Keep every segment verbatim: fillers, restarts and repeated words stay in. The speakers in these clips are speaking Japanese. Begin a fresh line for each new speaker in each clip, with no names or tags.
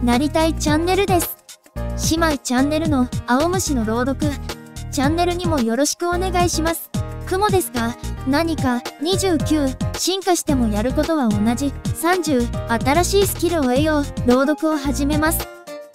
なりたいチャンネルです。姉妹チャンネルの青虫の朗読、チャンネルにもよろしくお願いします。雲ですが、何かにじゅうきゅう、進化してもやることは同じ、さんじゅう、新しいスキルを得よう、朗読を始めます。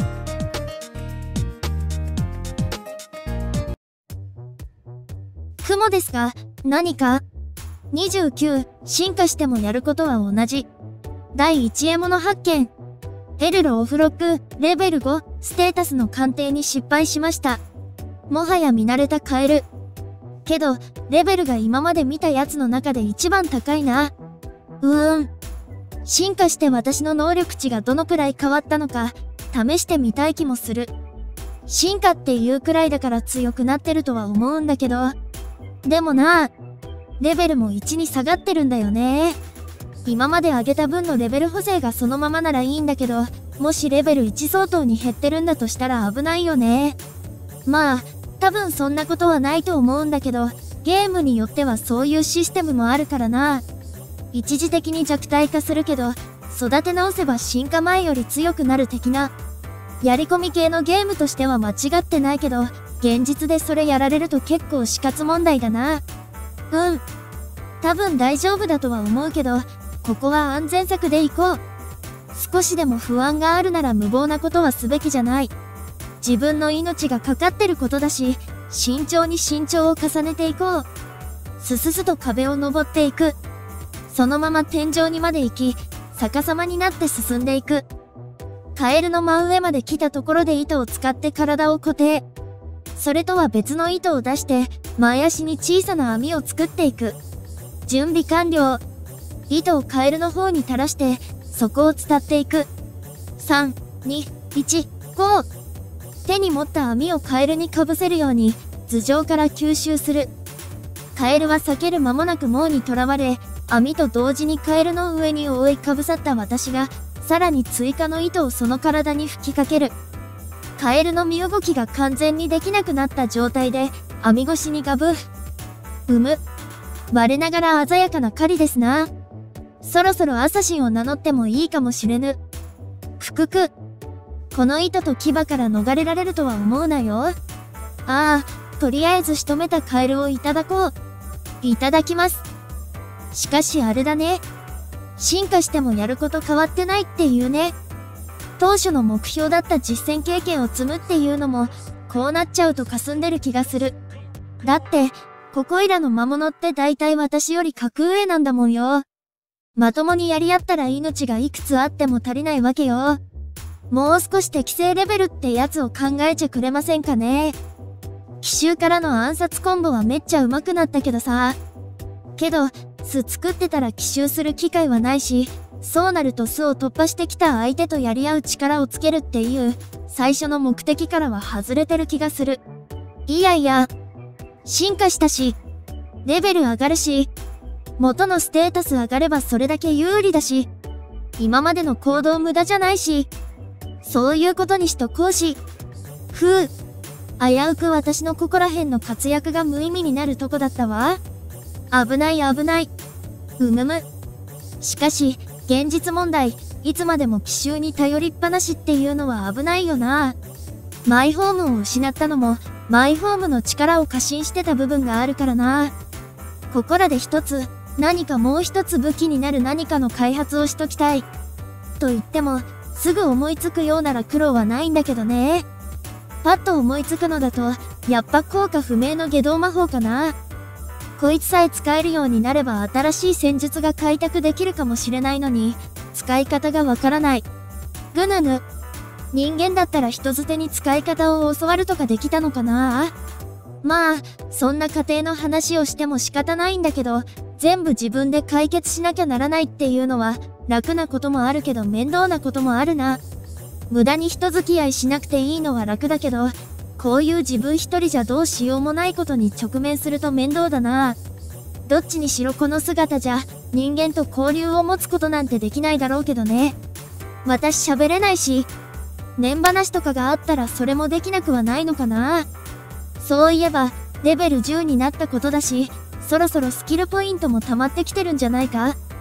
雲ですが、何かにじゅうきゅう、進化してもやることは同じ。だいいち獲物発見。エルロオフロック、レベルご、ステータスの鑑定に失敗しました。もはや見慣れたカエル。けど、レベルが今まで見たやつの中で一番高いな。うーん。進化して私の能力値がどのくらい変わったのか、試してみたい気もする。進化っていうくらいだから強くなってるとは思うんだけど。でもな、レベルもいちに下がってるんだよね。今まで上げた分のレベル補正がそのままならいいんだけど、もしレベルいち相当に減ってるんだとしたら危ないよね。まあ、多分そんなことはないと思うんだけど、ゲームによってはそういうシステムもあるからな。一時的に弱体化するけど、育て直せば進化前より強くなる的な。やり込み系のゲームとしては間違ってないけど、現実でそれやられると結構死活問題だな。うん。多分大丈夫だとは思うけど、ここは安全策で行こう。少しでも不安があるなら無謀なことはすべきじゃない。自分の命がかかってることだし、慎重に慎重を重ねていこう。すすすと壁を登っていく。そのまま天井にまで行き、逆さまになって進んでいく。カエルの真上まで来たところで糸を使って体を固定。それとは別の糸を出して、前足に小さな網を作っていく。準備完了。糸をカエルの方に垂らして、そこを伝っていく。さん、に、いち、ゴー。手に持った網をカエルにかぶせるように、頭上から吸収する。カエルは避ける間もなく網に囚われ、網と同時にカエルの上に覆いかぶさった私が、さらに追加の糸をその体に吹きかける。カエルの身動きが完全にできなくなった状態で、網越しにガブー。うむ。我ながら鮮やかな狩りですな。そろそろアサシンを名乗ってもいいかもしれぬ。くくく。この糸と牙から逃れられるとは思うなよ。ああ、とりあえず仕留めたカエルをいただこう。いただきます。しかしあれだね。進化してもやること変わってないっていうね。当初の目標だった実戦経験を積むっていうのも、こうなっちゃうと霞んでる気がする。だって、ここいらの魔物って大体私より格上なんだもんよ。まともにやり合ったら命がいくつあっても足りないわけよ。もう少し適正レベルってやつを考えちゃくれませんかね。奇襲からの暗殺コンボはめっちゃ上手くなったけどさ。けど、巣作ってたら奇襲する機会はないし、そうなると巣を突破してきた相手とやり合う力をつけるっていう、最初の目的からは外れてる気がする。いやいや、進化したし、レベル上がるし、元のステータス上がればそれだけ有利だし、今までの行動無駄じゃないし、そういうことにしとこうし。ふう。危うく私のここら辺の活躍が無意味になるとこだったわ。危ない危ない。うむむ。しかし、現実問題、いつまでも奇襲に頼りっぱなしっていうのは危ないよな。マイホームを失ったのも、マイホームの力を過信してた部分があるからな。ここらで一つ、何かもう一つ武器になる何かの開発をしときたい。と言っても、すぐ思いつくようなら苦労はないんだけどね。パッと思いつくのだと、やっぱ効果不明の下道魔法かな。こいつさえ使えるようになれば新しい戦術が開拓できるかもしれないのに、使い方がわからない。ぐぬぬ。人間だったら人づてに使い方を教わるとかできたのかな。まあ、そんな過程の話をしても仕方ないんだけど、全部自分で解決しなきゃならないっていうのは、楽なこともあるけど面倒なこともあるな。無駄に人付き合いしなくていいのは楽だけど、こういう自分一人じゃどうしようもないことに直面すると面倒だな。どっちにしろこの姿じゃ、人間と交流を持つことなんてできないだろうけどね。私喋れないし、年話とかがあったらそれもできなくはないのかな。そういえば、レベルじゅうになったことだし、そろそろスキルポイントも溜まってきてるんじゃないか。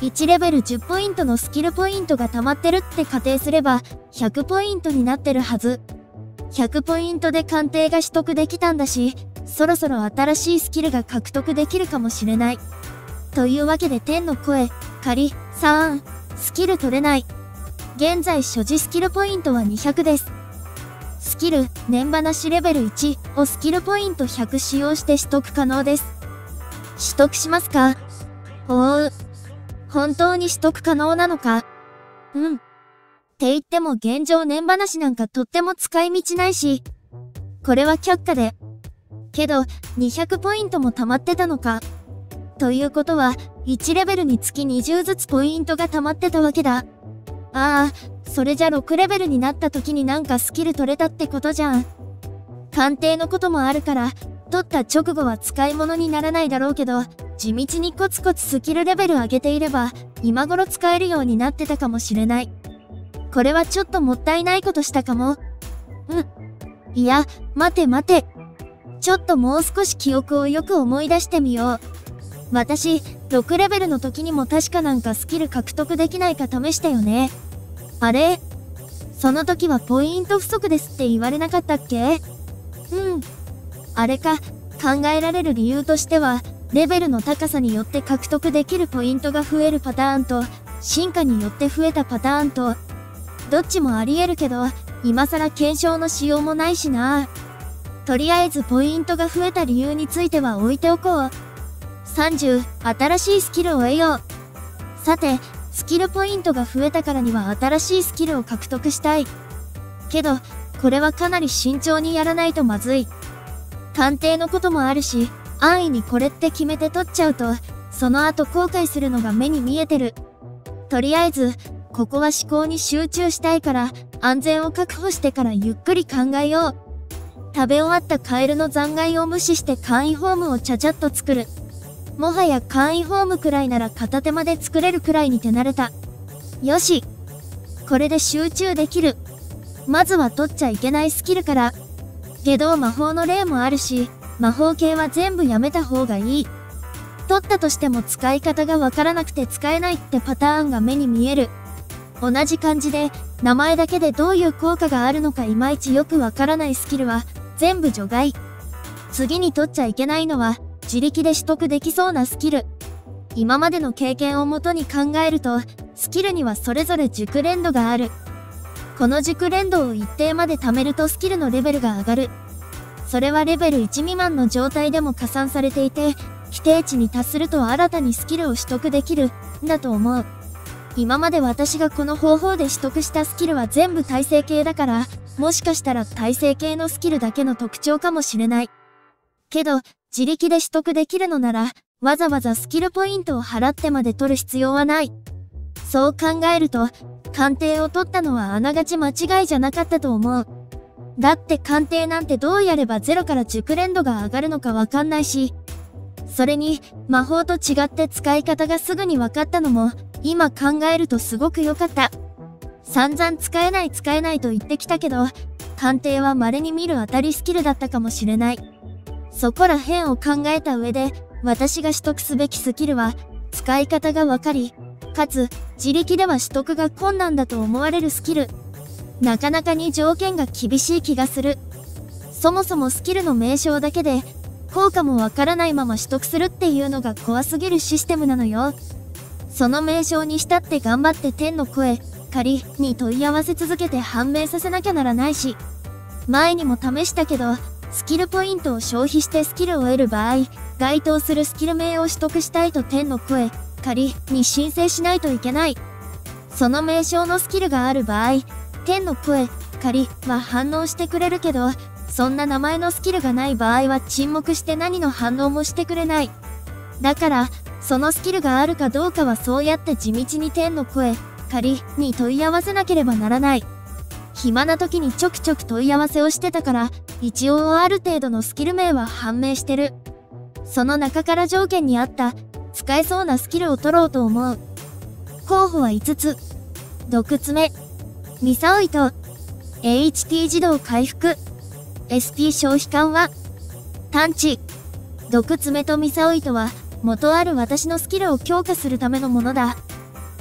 いちレベルじゅっポイントのスキルポイントが溜まってるって仮定すればひゃくポイントになってるはず。ひゃくポイントで鑑定が取得できたんだし、そろそろ新しいスキルが獲得できるかもしれない。というわけで天の声、仮、さん、スキル取れない。現在所持スキルポイントはにひゃくです。スキル、年話レベルいちをスキルポイントひゃく使用して取得可能です。取得しますか？おう。本当に取得可能なのか？うん。って言っても現状年話なんかとっても使い道ないし、これは却下で。けど、にひゃくポイントも溜まってたのか。ということは、いちレベルにつきにじゅうずつポイントが溜まってたわけだ。ああ、それじゃろくレベルになった時になんかスキル取れたってことじゃん。鑑定のこともあるから、取った直後は使い物にならないだろうけど、地道にコツコツスキルレベル上げていれば、今頃使えるようになってたかもしれない。これはちょっともったいないことしたかも。うん。いや、待て待て。ちょっともう少し記憶をよく思い出してみよう。私、ろくレベルの時にも確かなんかスキル獲得できないか試したよね。あれ？その時はポイント不足ですって言われなかったっけ？うん。あれか、考えられる理由としては、レベルの高さによって獲得できるポイントが増えるパターンと、進化によって増えたパターンと、どっちもあり得るけど、今更検証のしようもないしな。とりあえずポイントが増えた理由については置いておこう。さんじゅう、新しいスキルを得よう。さて、スキルポイントが増えたからには新しいスキルを獲得したい。けど、これはかなり慎重にやらないとまずい。鑑定のこともあるし、安易にこれって決めて取っちゃうと、その後後悔するのが目に見えてる。とりあえず、ここは思考に集中したいから、安全を確保してからゆっくり考えよう。食べ終わったカエルの残骸を無視して簡易ホームをちゃちゃっと作る。もはや簡易ホームくらいなら片手間で作れるくらいに手慣れた。よし。これで集中できる。まずは取っちゃいけないスキルから。けど魔法の例もあるし、魔法系は全部やめた方がいい。取ったとしても使い方がわからなくて使えないってパターンが目に見える。同じ感じで、名前だけでどういう効果があるのかいまいちよくわからないスキルは、全部除外。次に取っちゃいけないのは、自力で取得できそうなスキル。今までの経験をもとに考えると、スキルにはそれぞれ熟練度がある。この熟練度を一定まで貯めるとスキルのレベルが上がる。それはレベルいち未満の状態でも加算されていて、規定値に達すると新たにスキルを取得できる、んだと思う。今まで私がこの方法で取得したスキルは全部耐性系だから、もしかしたら耐性系のスキルだけの特徴かもしれない。けど、自力で取得できるのなら、わざわざスキルポイントを払ってまで取る必要はない。そう考えると、鑑定を取ったのはあながち間違いじゃなかったと思う。だって鑑定なんてどうやればゼロから熟練度が上がるのかわかんないし、それに魔法と違って使い方がすぐにわかったのも、今考えるとすごく良かった。散々使えない使えないと言ってきたけど、鑑定は稀に見る当たりスキルだったかもしれない。そこら辺を考えた上で、私が取得すべきスキルは、使い方がわかり、かつ、自力では取得が困難だと思われるスキル。なかなかに条件が厳しい気がする。そもそもスキルの名称だけで、効果もわからないまま取得するっていうのが怖すぎるシステムなのよ。その名称にしたって頑張って天の声、仮に問い合わせ続けて判明させなきゃならないし、前にも試したけど、スキルポイントを消費してスキルを得る場合、該当するスキル名を取得したいと天の声、仮に申請しないといけない。その名称のスキルがある場合、天の声、仮は反応してくれるけど、そんな名前のスキルがない場合は沈黙して何の反応もしてくれない。だから、そのスキルがあるかどうかはそうやって地道に天の声、仮に問い合わせなければならない。暇な時にちょくちょく問い合わせをしてたから、一応ある程度のスキル名は判明してる。その中から条件に合った、使えそうなスキルを取ろうと思う。候補はいつつ。毒爪、ミサオイト、エイチピー 自動回復、エスピー 消費緩和、探知。毒爪とミサオイトは、元ある私のスキルを強化するためのものだ。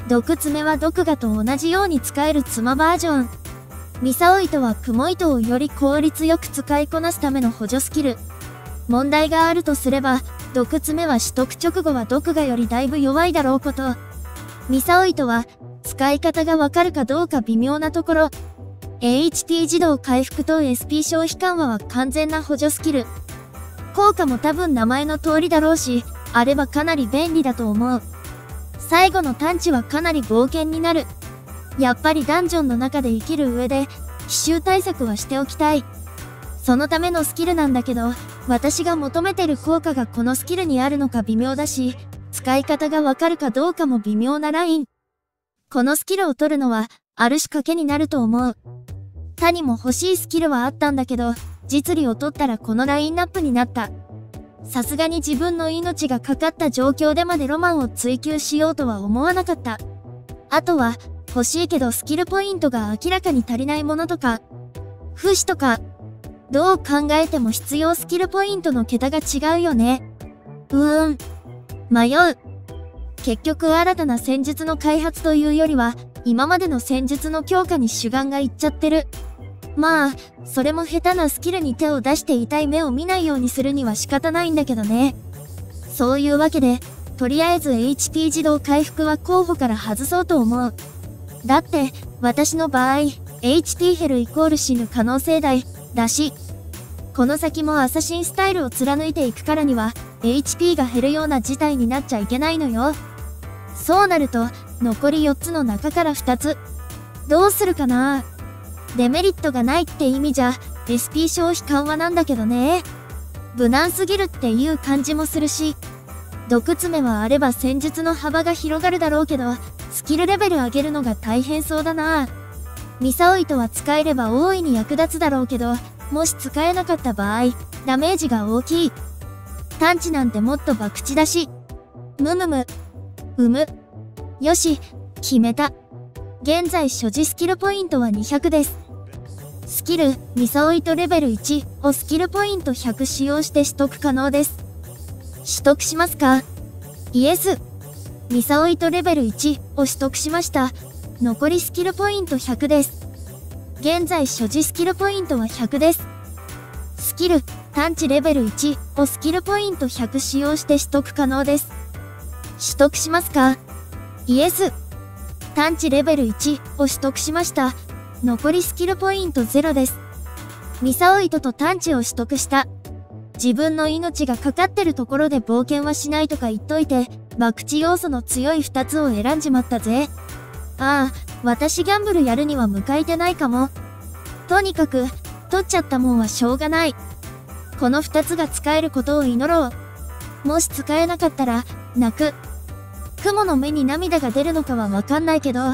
毒爪は毒牙と同じように使える妻バージョン。ミサオ糸は雲糸をより効率よく使いこなすための補助スキル。問題があるとすれば、毒爪は取得直後は毒牙よりだいぶ弱いだろうこと。ミサオ糸は、使い方がわかるかどうか微妙なところ。エイチピー 自動回復と エスピー 消費緩和は完全な補助スキル。効果も多分名前の通りだろうし、あればかなり便利だと思う。最後の探知はかなり冒険になる。やっぱりダンジョンの中で生きる上で、奇襲対策はしておきたい。そのためのスキルなんだけど、私が求めてる効果がこのスキルにあるのか微妙だし、使い方がわかるかどうかも微妙なライン。このスキルを取るのは、ある種賭けになると思う。他にも欲しいスキルはあったんだけど、実利を取ったらこのラインナップになった。さすがに自分の命がかかった状況でまでロマンを追求しようとは思わなかった。あとは、欲しいけどスキルポイントが明らかに足りないものとか、不死とか、どう考えても必要スキルポイントの桁が違うよね。うーん。迷う。結局新たな戦術の開発というよりは、今までの戦術の強化に主眼がいっちゃってる。まあ、それも下手なスキルに手を出して痛い目を見ないようにするには仕方ないんだけどね。そういうわけで、とりあえず エイチピー 自動回復は候補から外そうと思う。だって、私の場合、エイチピー 減るイコール死ぬ可能性大、だし。この先もアサシンスタイルを貫いていくからには、エイチピー が減るような事態になっちゃいけないのよ。そうなると、残りよっつの中からふたつ。どうするかな？デメリットがないって意味じゃ、エスピー 消費緩和なんだけどね。無難すぎるっていう感じもするし、毒爪はあれば戦術の幅が広がるだろうけど、スキルレベル上げるのが大変そうだな。ミサオ糸は使えれば大いに役立つだろうけど、もし使えなかった場合、ダメージが大きい。探知なんてもっと博打だし。むむむ。うむ。よし、決めた。現在所持スキルポイントはにひゃくです。スキル、ミサオ糸レベルいちをスキルポイントひゃく使用して取得可能です。取得しますか？イエス。ミサオ糸レベルいちを取得しました。残りスキルポイントひゃくです。現在所持スキルポイントはひゃくです。スキル、探知レベルいちをスキルポイントひゃく使用して取得可能です。取得しますか？イエス。探知レベルいちを取得しました。残りスキルポイントゼロです。ミサオ糸と探知を取得した。自分の命がかかってるところで冒険はしないとか言っといて、博打要素の強いふたつを選んじまったぜ。ああ、私ギャンブルやるには向かいてないかも。とにかく、取っちゃったもんはしょうがない。このふたつが使えることを祈ろう。もし使えなかったら、泣く。雲の目に涙が出るのかはわかんないけど。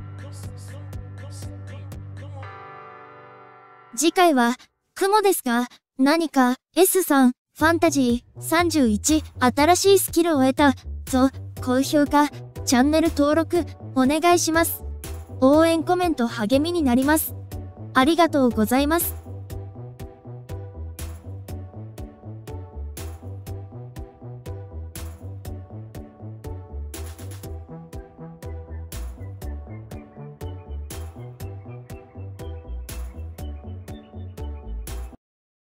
次回は、雲ですが、何か エス さん、ファンタジーさんじゅういち、新しいスキルを得た、ぞ、高評価、チャンネル登録、お願いします。応援コメント励みになります。ありがとうございます。